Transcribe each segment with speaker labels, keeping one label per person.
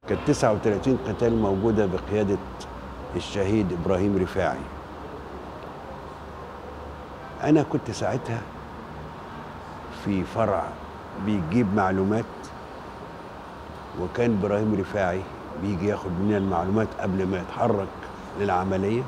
Speaker 1: كانت 39 قتال موجودة بقيادة الشهيد إبراهيم رفاعي. أنا كنت ساعتها في فرع بيجيب معلومات، وكان إبراهيم رفاعي بيجي ياخد مننا المعلومات قبل ما يتحرك للعملية.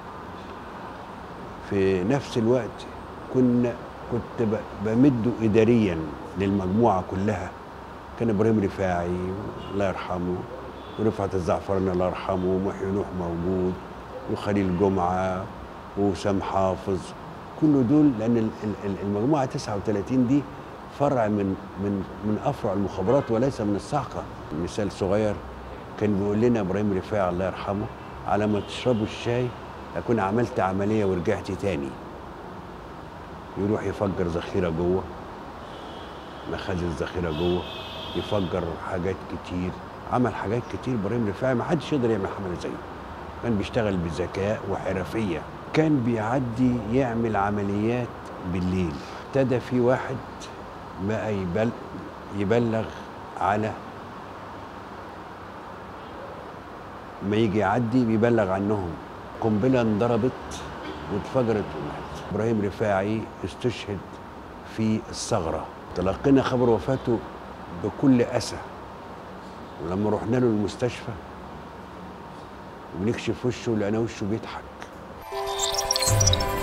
Speaker 1: في نفس الوقت كنت بمده إداريا للمجموعة كلها. كان إبراهيم رفاعي الله يرحمه، ورفعت الزعفراني الله يرحمه، ومحي نوح موجود، وخليل جمعة، وسام حافظ، كل دول، لأن المجموعة 39 دي فرع من أفرع المخابرات وليس من الصعقة. مثال صغير، كان بيقول لنا إبراهيم رفاعي الله يرحمه: على ما تشربوا الشاي أكون عملت عملية ورجعت تاني. يروح يفجر ذخيرة جوه، مخازن ذخيرة جوه، يفجر حاجات كتير. عمل حاجات كتير إبراهيم رفاعي ما حدش يقدر يعمل حملة زيه. كان بيشتغل بذكاء وحرفية. كان بيعدي يعمل عمليات بالليل. ابتدى في واحد بقى يبلغ على ما يجي يعدي، بيبلغ عنهم قنبلة انضربت واتفجرت ومات. إبراهيم رفاعي استشهد في الثغرة. تلقينا خبر وفاته بكل أسى، ولما رحنا له المستشفى ونكشف وشه لقينا وشه بيضحك.